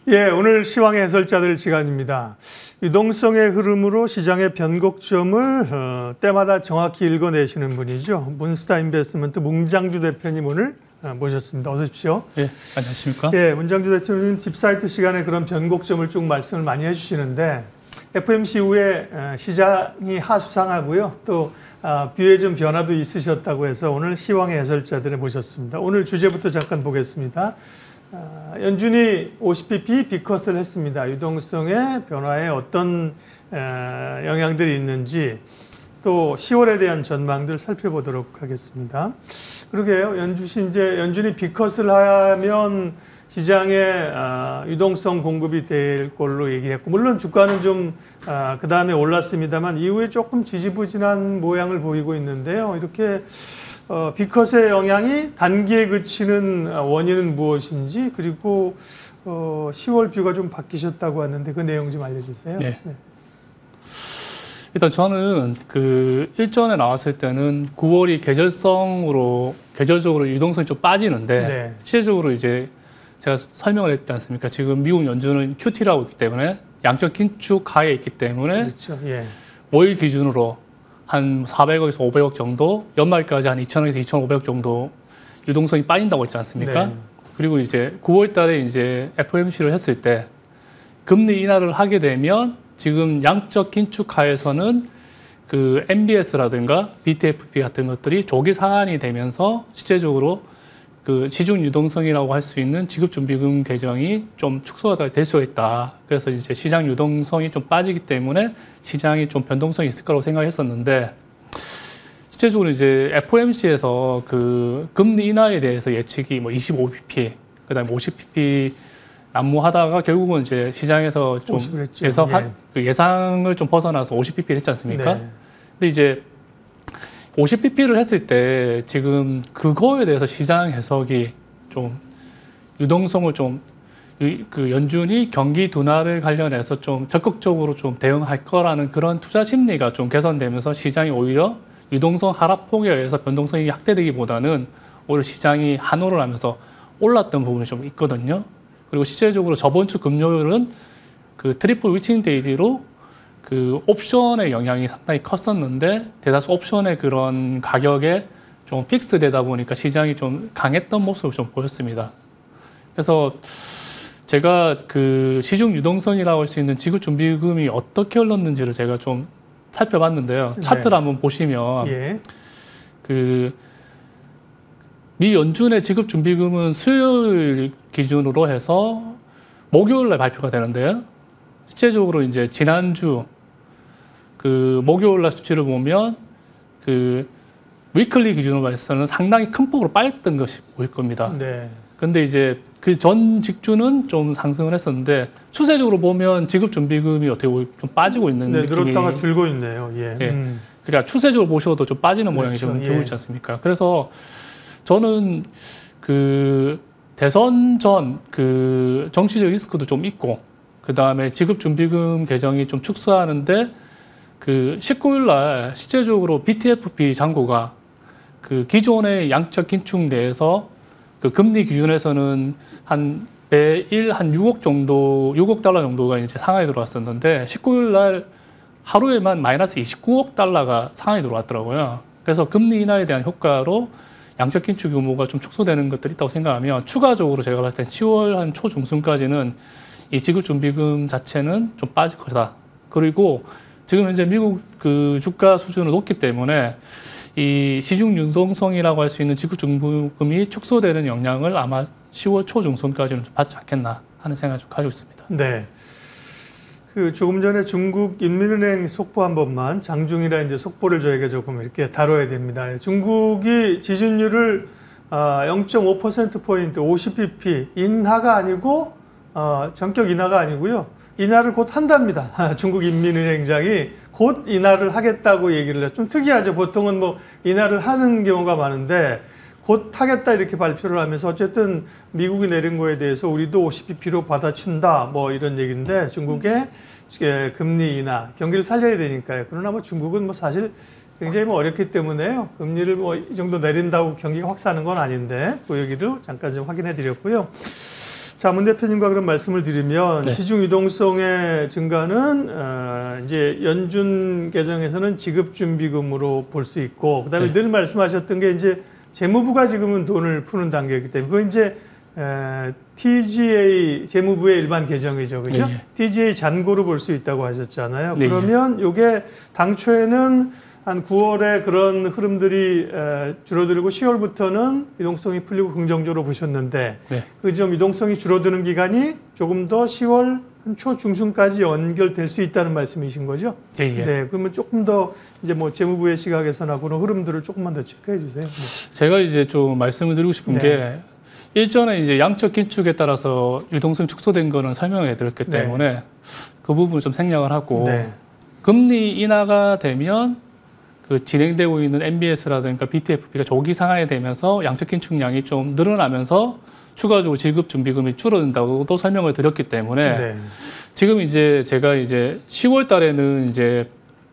예, 오늘 시황의 해설자들 시간입니다. 유동성의 흐름으로 시장의 변곡점을 때마다 정확히 읽어내시는 분이죠. 문스타 인베스트먼트 문장주 대표님 오늘 모셨습니다. 어서 오십시오. 예, 안녕하십니까? 예, 문장주 대표님 딥사이트 시간에 그런 변곡점을 쭉 말씀을 많이 해주시는데 FOMC 이후에 시장이 하수상하고요. 또 뷰에 좀 변화도 있으셨다고 해서 오늘 시황의 해설자들을 모셨습니다. 오늘 주제부터 잠깐 보겠습니다. 연준이 50bp 비컷을 했습니다. 유동성의 변화에 어떤 영향들이 있는지 또 10월에 대한 전망들 살펴보도록 하겠습니다. 그러게요. 연준이 비컷을 하면 시장에 유동성 공급이 될 걸로 얘기했고, 물론 주가는 좀 그 다음에 올랐습니다만 이후에 조금 지지부진한 모양을 보이고 있는데요. 이렇게 비컷의 영향이 단기에 그치는 원인은 무엇인지, 그리고 10월 뷰가 좀 바뀌셨다고 하는데 그 내용 좀 알려주세요. 네. 네. 일단 저는 그 일전에 나왔을 때는 9월이 계절적으로 유동성이 좀 빠지는데 네. 실제적으로 이제 제가 설명을 했지 않습니까? 지금 미국 연준은 QT라고 있기 때문에 양적 긴축 하에 있기 때문에 그렇죠. 예. 월 기준으로 한 400억에서 500억 정도, 연말까지 한 2,000억에서 2,500억 정도 유동성이 빠진다고 했지 않습니까? 네. 그리고 이제 9월 달에 이제 FOMC를 했을 때 금리 인하를 하게 되면 지금 양적 긴축 하에서는 그 MBS라든가 BTFP 같은 것들이 조기 상한이 되면서 실제적으로 그 시중 유동성이라고 할 수 있는 지급준비금 계정이 좀 축소가 될 수가 있다. 그래서 이제 시장 유동성이 좀 빠지기 때문에 시장이 좀 변동성이 있을 거라고 생각했었는데, 실제적으로 이제 FOMC에서 그 금리 인하에 대해서 예측이 뭐 25bp, 그다음에 50bp 난무하다가 결국은 이제 시장에서 좀 예상을 좀 벗어나서 50bp를 했지 않습니까? 네. 근데 이제 50bp를 했을 때 지금 그거에 대해서 시장 해석이 좀 유동성을 좀 그 연준이 경기 둔화를 관련해서 좀 적극적으로 좀 대응할 거라는 그런 투자 심리가 좀 개선되면서 시장이 오히려 유동성 하락폭에 의해서 변동성이 확대되기보다는 오히려 시장이 환호를 하면서 올랐던 부분이 좀 있거든요. 그리고 실제적으로 저번 주 금요일은 그 트리플 위칭 데이로 그 옵션의 영향이 상당히 컸었는데 대다수 옵션의 그런 가격에 좀 픽스 되다 보니까 시장이 좀 강했던 모습을 좀 보였습니다. 그래서 제가 그 시중 유동성이라고 할 수 있는 지급 준비금이 어떻게 흘렀는지를 제가 좀 살펴봤는데요. 네. 차트를 한번 보시면 예. 그 미 연준의 지급 준비금은 수요일 기준으로 해서 목요일 날 발표가 되는데요. 실제적으로 이제 지난주 그 목요일 날 수치를 보면 그 위클리 기준으로 봐서는 상당히 큰 폭으로 빠졌던 것이 보일 겁니다. 네. 근데 이제 그 전 직주는 좀 상승을 했었는데 추세적으로 보면 지급 준비금이 어떻게 좀 빠지고 있는 네, 느낌이 늘었다가 줄고 있네요. 예. 예. 그러니까 추세적으로 보셔도 좀 빠지는 모양이 그렇죠. 좀 되고 있지 않습니까? 그래서 저는 그 대선 전 그 정치적 리스크도 좀 있고, 그 다음에 지급 준비금 계정이 좀 축소하는데 그 19일 날 실제적으로 BTFP 잔고가 그 기존의 양적 긴축 내에서 그 금리 기준에서는 한 매일 한 6억 정도, 6억 달러 정도가 이제 상한에 들어왔었는데 19일 날 하루에만 마이너스 29억 달러가 상한에 들어왔더라고요. 그래서 금리 인하에 대한 효과로 양적 긴축 규모가 좀 축소되는 것들이 있다고 생각하면 추가적으로 제가 봤을 때 10월 한 초중순까지는 이 지급 준비금 자체는 좀 빠질 거다. 그리고 지금 현재 미국 그 주가 수준은 높기 때문에 이 시중 유동성이라고 할 수 있는 지급 준비금이 축소되는 영향을 아마 10월 초중순까지는 좀 받지 않겠나 하는 생각을 좀 가지고 있습니다. 네. 그 조금 전에 중국 인민은행 속보 한 번만, 장중이라 이제 속보를 저희가 조금 이렇게 다뤄야 됩니다. 중국이 지준율을 0.5%포인트 50bp 인하가 아니고 전격 인하가 아니고요. 인하를 곧 한답니다. 중국 인민은행장이 곧 인하를 하겠다고 얘기를 해요. 좀 특이하죠. 보통은 뭐 인하를 하는 경우가 많은데 곧 하겠다 이렇게 발표를 하면서 어쨌든 미국이 내린 거에 대해서 우리도 50bp로 받아친다 뭐 이런 얘기인데 중국의 금리 인하, 경기를 살려야 되니까요. 그러나 뭐 중국은 뭐 사실 굉장히 뭐 어렵기 때문에요. 금리를 뭐 이 정도 내린다고 경기가 확 사는 건 아닌데 그 얘기도 잠깐 좀 확인해 드렸고요. 자, 문 대표님과 그런 말씀을 드리면 네. 시중 유동성의 증가는 이제 연준 개정에서는 지급준비금으로 볼 수 있고, 그다음에 네. 늘 말씀하셨던 게 이제 재무부가 지금은 돈을 푸는 단계이기 때문에 그건 이제 TGA 재무부의 일반 개정이죠, 그죠? 네. TGA 잔고로 볼 수 있다고 하셨잖아요. 네. 그러면 이게 당초에는 한 9월에 그런 흐름들이 줄어들고 10월부터는 유동성이 풀리고 긍정적으로 보셨는데 네. 그 좀 유동성이 줄어드는 기간이 조금 더 10월 한 초 중순까지 연결될 수 있다는 말씀이신 거죠? 예, 예. 네, 그러면 조금 더 이제 뭐 재무부의 시각에서나 그런 흐름들을 조금만 더 체크해 주세요. 네. 제가 이제 좀 말씀을 드리고 싶은 네. 게 일전에 이제 양적 긴축에 따라서 유동성이 축소된 거는 설명해 드렸기 네. 때문에 그 부분을 좀 생략을 하고 네. 금리 인하가 되면 그 진행되고 있는 MBS라든가 BTFP가 조기 상하게 되면서 양적 긴축량이 좀 늘어나면서 추가적으로 지급 준비금이 줄어든다고도 설명을 드렸기 때문에 네. 지금 이제 제가 이제 10월 달에는 이제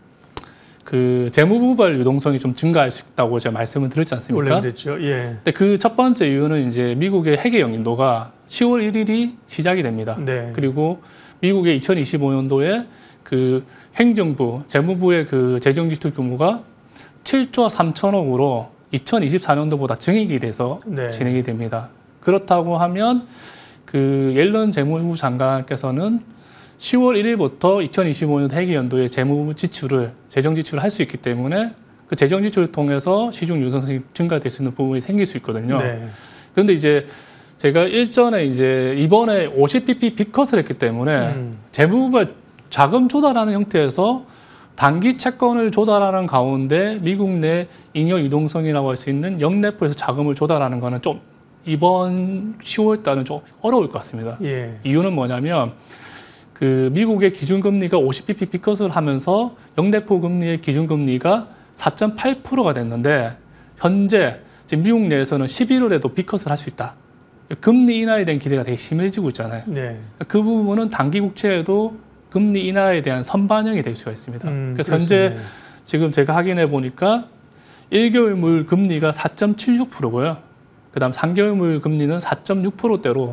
그 재무부발 유동성이 좀 증가할 수 있다고 제가 말씀을 드렸지 않습니까? 원래 그랬죠. 예. 근데 그 첫 번째 이유는 이제 미국의 회계 연도가 10월 1일이 시작이 됩니다. 네. 그리고 미국의 2025년도에 그 행정부, 재무부의 그 재정 지출 규모가 7조 3천억으로 2024년도보다 증액이 돼서 네. 진행이 됩니다. 그렇다고 하면 그 옐런 재무부 장관께서는 10월 1일부터 2025년 회계 연도에 재무 지출을 재정 지출을 할 수 있기 때문에 그 재정 지출을 통해서 시중 유동성이 증가될 수 있는 부분이 생길 수 있거든요. 네. 그런데 이제 제가 일전에 이제 이번에 50bp 빅컷을 했기 때문에 재무부가 자금 조달하는 형태에서 단기 채권을 조달하는 가운데 미국 내 잉여 유동성이라고 할 수 있는 영래포에서 자금을 조달하는 거는 좀 이번 10월 달은 좀 어려울 것 같습니다. 예. 이유는 뭐냐면 그 미국의 기준금리가 50bp 빅컷을 하면서 영래포 금리의 기준금리가 4.8%가 됐는데 현재 지금 미국 내에서는 11월에도 빅컷을 할 수 있다. 금리 인하에 대한 기대가 되게 심해지고 있잖아요. 네. 그 부분은 단기 국채에도 금리 인하에 대한 선반영이 될 수가 있습니다. 그래서 현재 그렇습니다. 지금 지금 제가 확인해 보니까 1개월물 금리가 4.76%고요. 그다음 3개월물 금리는 4.6%대로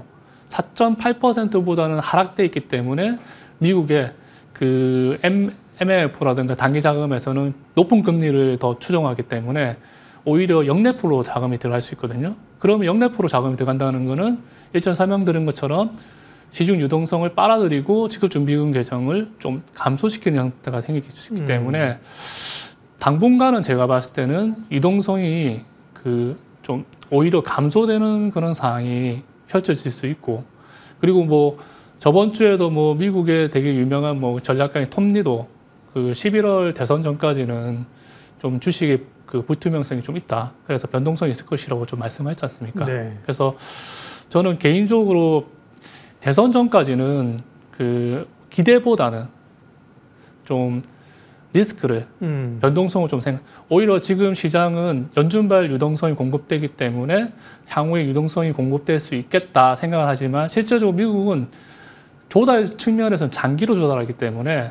4.8%보다는 하락돼 있기 때문에 미국의 그 MLF라든가 단기 자금에서는 높은 금리를 더 추정하기 때문에 오히려 영래포로 자금이 들어갈 수 있거든요. 그러면 영래포로 자금이 들어간다는 거는 일전 설명드린 것처럼 시중 유동성을 빨아들이고 지급준비금 계정을 좀 감소시키는 형태가 생길 수 있기 때문에 당분간은 제가 봤을 때는 유동성이 그 좀 오히려 감소되는 그런 상황이 펼쳐질 수 있고, 그리고 뭐 저번 주에도 뭐 미국의 되게 유명한 뭐 전략가인 톰 리도 그 11월 대선 전까지는 좀 주식의 그 불투명성이 좀 있다. 그래서 변동성이 있을 것이라고 좀 말씀하셨지 않습니까? 네. 그래서 저는 개인적으로 대선 전까지는 그 기대보다는 좀 리스크를 변동성을 좀 오히려 지금 시장은 연준발 유동성이 공급되기 때문에 향후에 유동성이 공급될 수 있겠다 생각을 하지만 실제적으로 미국은 조달 측면에서는 장기로 조달하기 때문에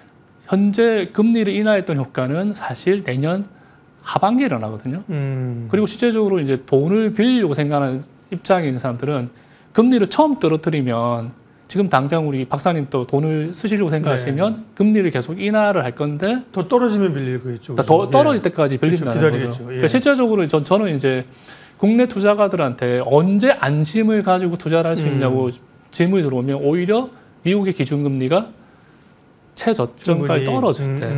현재 금리를 인하했던 효과는 사실 내년 하반기에 일어나거든요. 그리고 실제적으로 이제 돈을 빌리려고 생각하는 입장에 있는 사람들은 금리를 처음 떨어뜨리면 지금 당장 우리 박사님 또 돈을 쓰시려고 생각하시면 네. 금리를 계속 인하를 할 건데 더 떨어지면 빌릴 거겠죠. 더 떨어질 때까지 빌린다는 그렇죠. 거죠. 기다리겠죠. 예. 그러니까 실제적으로 저는 이제 국내 투자가들한테 언제 안심을 가지고 투자를 할 수 있냐고 질문이 들어오면 오히려 미국의 기준금리가 최저점까지 떨어질 때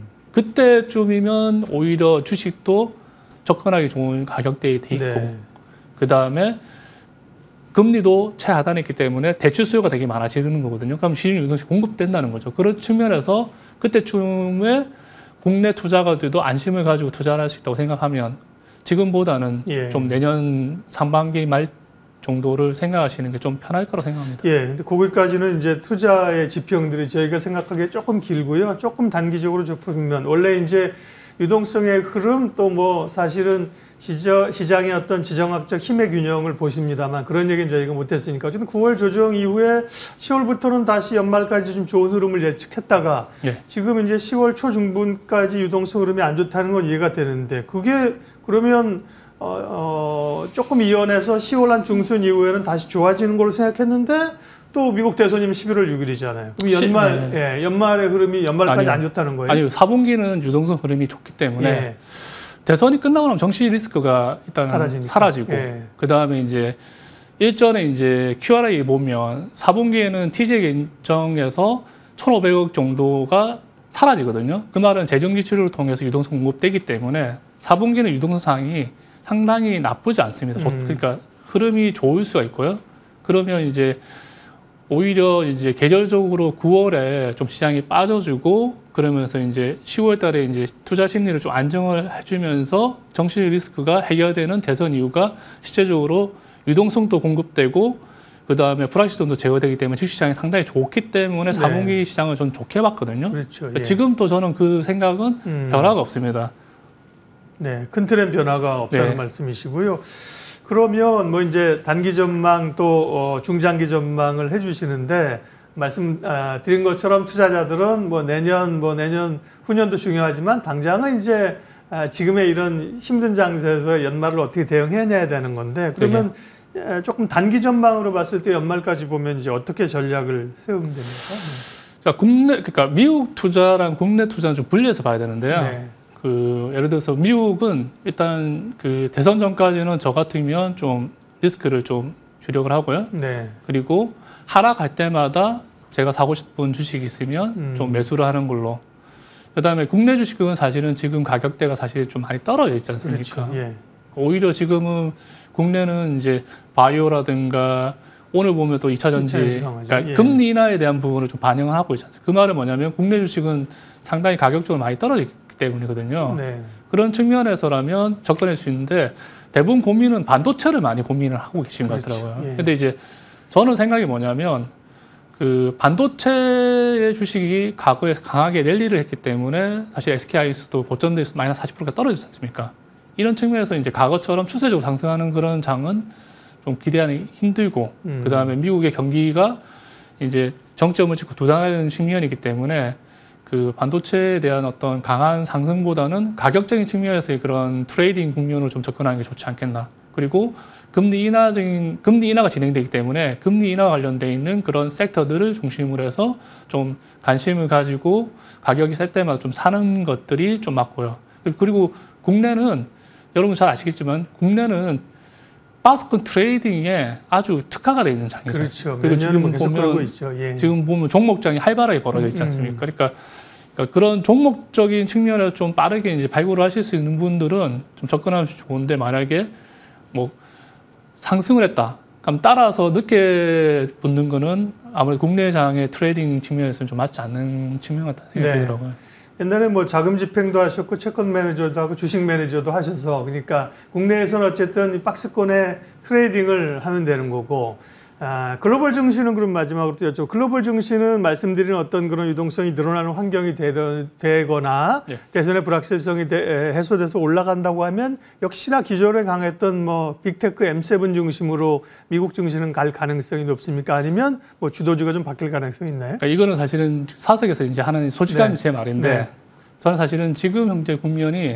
그때쯤이면 오히려 주식도 접근하기 좋은 가격대에 돼 있고 네. 그 다음에 금리도 최하단에 있기 때문에 대출 수요가 되게 많아지는 거거든요. 그럼 시중 유동성이 공급된다는 거죠. 그런 측면에서 그때쯤에 국내 투자가들도 안심을 가지고 투자를 할 수 있다고 생각하면 지금보다는 예. 좀 내년 상반기 말 정도를 생각하시는 게 좀 편할 거라고 생각합니다. 예, 근데 거기까지는 이제 투자의 지평들이 저희가 생각하기에 조금 길고요. 조금 단기적으로 좁으면 원래 이제 유동성의 흐름 또 뭐 사실은 시장의 어떤 지정학적 힘의 균형을 보십니다만 그런 얘기는 저희가 못했으니까 어쨌든 9월 조정 이후에 10월부터는 다시 연말까지 좀 좋은 흐름을 예측했다가 예. 지금 이제 10월 초중순까지 유동성 흐름이 안 좋다는 건 이해가 되는데 그게 그러면 조금 이연해서 10월 한 중순 이후에는 다시 좋아지는 걸로 생각했는데 또 미국 대선이면 11월 6일이잖아요. 그럼 연말의 흐름이 연말까지 안 좋다는 거예요? 아니요. 4분기는 유동성 흐름이 좋기 때문에 대선이 끝나고 나면 정치 리스크가 일단 사라지고 그다음에 이제 일전에 이제 QRA 보면 4분기에는 TJ 결정에서 1,500억 정도가 사라지거든요. 그 말은 재정 지출을 통해서 유동성 공급되기 때문에 4분기는 유동성 상황이 상당히 나쁘지 않습니다. 그러니까 흐름이 좋을 수가 있고요. 그러면 이제 오히려 이제 계절적으로 9월에 좀 시장이 빠져주고 그러면서 이제 10월 달에 이제 투자 심리를 좀 안정을 해주면서 정치 리스크가 해결되는 대선 이후가 실제적으로 유동성도 공급되고 그 다음에 불확실성도 제거되기 때문에 주식시장이 상당히 좋기 때문에 4분기 시장을 저는 좋게 봤거든요. 그렇죠. 지금도 저는 그 생각은 변화가 없습니다. 네, 큰 틀엔 변화가 없다는 말씀이시고요. 그러면 뭐 이제 단기 전망 또 중장기 전망을 해주시는데 말씀드린 것처럼 투자자들은 뭐 내년 후년도 중요하지만 당장은 이제 지금의 이런 힘든 장세에서 연말을 어떻게 대응해내야 되는 건데 그러면 조금 단기 전망으로 봤을 때 연말까지 보면 이제 어떻게 전략을 세우면 됩니까? 자, 그러니까 미국 투자랑 국내 투자는 좀 분리해서 봐야 되는데요. 예를 들어서 미국은 일단 그 대선 전까지는 저 같으면 좀 리스크를 좀 주력을 하고요. 그리고 하락할 때마다 제가 사고 싶은 주식이 있으면 좀 매수를 하는 걸로. 그다음에 국내 주식은 사실은 지금 가격대가 사실 좀 많이 떨어져 있지 않습니까? 그렇죠. 오히려 지금은 국내는 이제 바이오라든가 오늘 보면 또 2차 전지, 그러니까 금리 인하에 대한 부분을 좀 반영을 하고 있지 않습니까? 그 말은 뭐냐면 국내 주식은 상당히 가격적으로 많이 떨어져 있기 때문이거든요. 그런 측면에서라면 접근할 수 있는데 대부분 고민은 반도체를 많이 고민을 하고 계신 것 같더라고요. 근데 이제 저는 생각이 뭐냐면 그 반도체의 주식이 과거에 강하게 랠리를 했기 때문에 사실 SK하이닉스도 고점에서 마이너스 40%가 떨어지지 않습니까? 이런 측면에서 이제 과거처럼 추세적으로 상승하는 그런 장은 좀 기대하기 힘들고 그 다음에 미국의 경기가 이제 정점을 찍고 두달하는 측면이기 때문에 그 반도체에 대한 어떤 강한 상승보다는 가격적인 측면에서의 그런 트레이딩 국면으로 좀 접근하는 게 좋지 않겠나. 그리고 금리 인하가 진행되기 때문에 금리 인하 관련돼 있는 그런 섹터들을 중심으로 해서 좀 관심을 가지고 가격이 셀 때마다 좀 사는 것들이 좀 맞고요. 그리고 국내는 여러분 잘 아시겠지만 국내는 바스권 트레이딩에 아주 특화가 되어 있는 장이죠. 그렇죠. 그리고 지금 계속 그러고 있죠. 지금 보면 종목장이 활발하게 벌어져 있지 않습니까? 그러니까 그런 종목적인 측면에서 좀 빠르게 이제 발굴을 하실 수 있는 분들은 좀 접근하면 좋은데 만약에 뭐 상승을 했다. 그럼 따라서 늦게 붙는 거는 아무래도 국내 장의 트레이딩 측면에서는 좀 맞지 않는 측면 같다는 생각이 들더라고요. 옛날에 뭐 자금 집행도 하셨고 채권 매니저도 하고 주식 매니저도 하셔서 그러니까 국내에서는 어쨌든 이박스권의 트레이딩을 하면 되는 거고 글로벌 증시는 그럼 마지막으로 또 여쭤 글로벌 증시는 말씀드린 어떤 그런 유동성이 늘어나는 환경이 되거나 대선의 불확실성이 해소돼서 올라간다고 하면 역시나 기존에 강했던 뭐 빅테크 M7 중심으로 미국 증시는 갈 가능성이 높습니까? 아니면 뭐 주도주가 좀 바뀔 가능성이 있나요? 그러니까 이거는 사실은 사석에서 이제 하는 솔직한 제 말인데 저는 사실은 지금 현재 국면이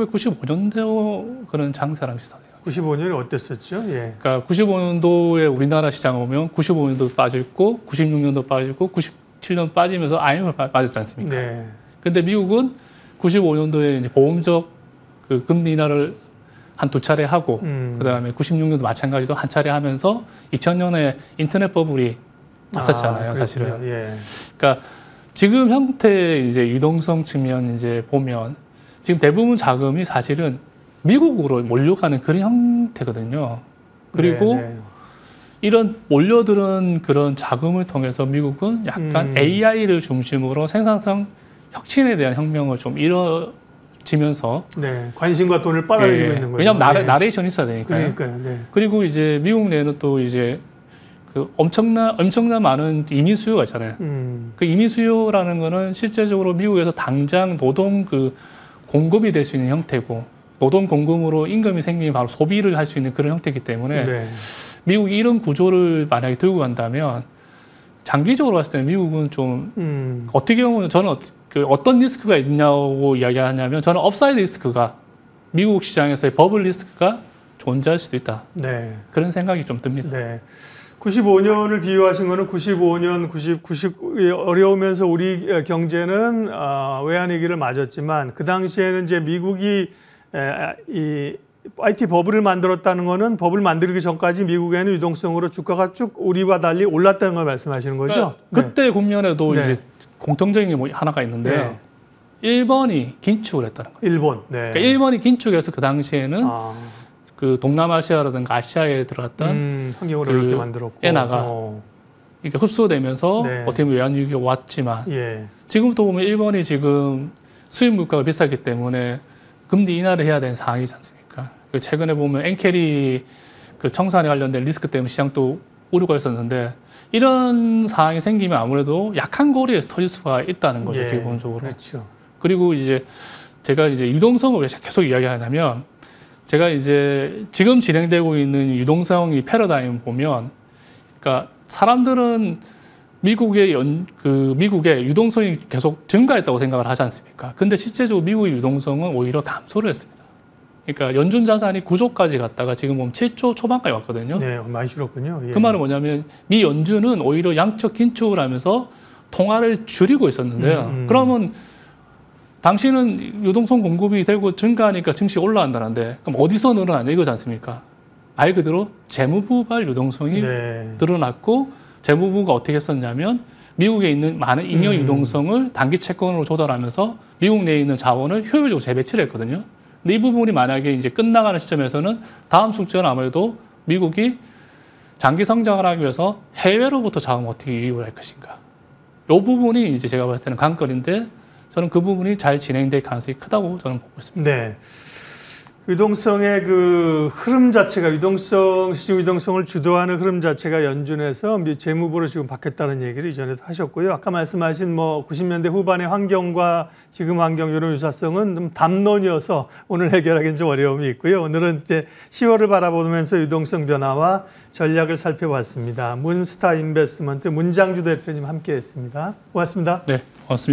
1995년도 그런 장세랑 비슷해요. 95년이 어땠었죠? 그러니까 95년도에 우리나라 시장을 보면 95년도 빠졌고 96년도 빠졌고 97년 빠지면서 IMF 빠졌지 않습니까? 근데 미국은 95년도에 이제 보험적 그 금리 인하를 한 두 차례 하고 그다음에 96년도 마찬가지로 한 차례 하면서 2000년에 인터넷 버블이 왔었잖아요, 사실은. 그러니까 지금 형태의 이제 유동성 측면 이제 보면 지금 대부분 자금이 사실은 미국으로 몰려가는 그런 형태거든요. 그리고 이런 몰려드는 그런 자금을 통해서 미국은 약간 AI를 중심으로 생산성 혁신에 대한 혁명을 좀 이뤄지면서 관심과 돈을 빨아들이고 있는 거예요. 왜냐하면 나레이션이 있어야 되니까요. 그리고 이제 미국 내에는 또 이제 그 엄청난 많은 이민 수요가 있잖아요. 그 이민 수요라는 거는 실제적으로 미국에서 당장 노동 그 공급이 될 수 있는 형태고 노동 공급으로 임금이 생기면 바로 소비를 할 수 있는 그런 형태이기 때문에 미국이 이런 구조를 만약에 들고 간다면 장기적으로 봤을 때는 미국은 좀 어떻게 보면 저는 어떤 리스크가 있냐고 이야기하냐면 저는 업사이드 리스크가 미국 시장에서의 버블 리스크가 존재할 수도 있다. 네. 그런 생각이 좀 듭니다. 네. 95년을 비유하신 거는 90 어려우면서 우리 경제는 외환위기를 맞았지만 그 당시에는 이제 미국이 이 IT 버블을 만들었다는 거는 버블 만들기 전까지 미국에는 유동성으로 주가가 쭉 우리와 달리 올랐다는 걸 말씀하시는 거죠? 그러니까 그때 국면에도 네. 이제 공통적인 게 뭐 하나가 있는데 네. 일본이 긴축을 했다는 거예요. 일본. 네. 그러니까 일본이 긴축해서 그 당시에는 그 동남아시아라든가 아시아에 들어갔던 환경을 그 이렇게 만들었고 엔화가 이렇게 흡수되면서 네. 어떻게 보면 외환위기가 왔지만 예. 지금부터 보면 일본이 지금 수입 물가가 비싸기 때문에 금리 인하를 해야 되는 상황이지 않습니까? 최근에 보면 엔캐리 그 청산에 관련된 리스크 때문에 시장도 오류가 있었는데 이런 상황이 생기면 아무래도 약한 고리에서 터질 수가 있다는 거죠, 예. 기본적으로. 그렇죠. 그리고 이제 제가 이제 유동성을 왜 계속 이야기하냐면 제가 이제 지금 진행되고 있는 유동성이 패러다임 보면 그러니까 사람들은 미국의 유동성이 계속 증가했다고 생각을 하지 않습니까? 근데 실제적으로 미국의 유동성은 오히려 감소를 했습니다. 그러니까 연준 자산이 9조까지 갔다가 지금 보면 7조 초반까지 왔거든요. 네, 많이 줄었군요. 예. 그 말은 뭐냐면 미 연준은 오히려 양적 긴축을 하면서 통화를 줄이고 있었는데요. 그러면 당신은 유동성 공급이 되고 증가하니까 증시가 올라간다는데 그럼 어디서 늘어나냐 이거지 않습니까? 말 그대로 재무부발 유동성이 네. 늘어났고 재무부가 어떻게 했었냐면 미국에 있는 많은 잉여 유동성을 단기 채권으로 조달하면서 미국 내에 있는 자원을 효율적으로 재배치를 했거든요. 근데 이 부분이 만약에 이제 끝나가는 시점에서는 다음 숙제는 아무래도 미국이 장기 성장을 하기 위해서 해외로부터 자원을 어떻게 유입을 할 것인가. 이 부분이 이제 제가 봤을 때는 관건인데 저는 그 부분이 잘 진행될 가능성이 크다고 저는 보고 있습니다. 네. 유동성의 그 흐름 자체가 시중 유동성을 주도하는 흐름 자체가 연준에서 재무부로 지금 바뀌었다는 얘기를 이전에도 하셨고요. 아까 말씀하신 뭐 90년대 후반의 환경과 지금 환경 이런 유사성은 좀 담론이어서 오늘 해결하기는 좀 어려움이 있고요. 오늘은 이제 10월을 바라보면서 유동성 변화와 전략을 살펴봤습니다. 문스타 인베스트먼트 문장주 대표님 함께했습니다. 고맙습니다. 네, 고맙습니다.